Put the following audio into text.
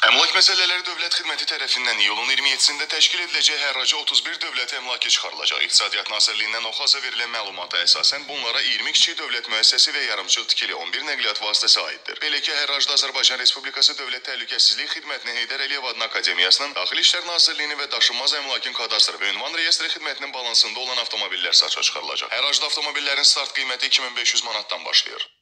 Əmlak Məsələləri Dövlət Xidməti tərəfindən iyulun 27-sində təşkil ediləcək hərraca 31 dövlət əmlakı çıxarılacaq. İqtisadiyyat Nazirliyindən oxaza verilən məlumata əsasən bunlara 20 kiçik dövlət müəssisəsi və yarımçıq tikili 11 nəqliyyat vasitəsi aiddir. Belə ki, hərracda Azərbaycan Respublikası Dövlət Təhlükəsizlik Xidmətinin Heydər Əliyev adına Akademiyasının, Daxili İşlər Nazirliyinin və Daşınmaz Əmlakın Kadastr və Ünvan Reyestri Xidmətinin balansında olan avtomobillər satışa çıxarılacaq. Hərracda avtomobillərin start qiyməti 2500 manatdan başlayır.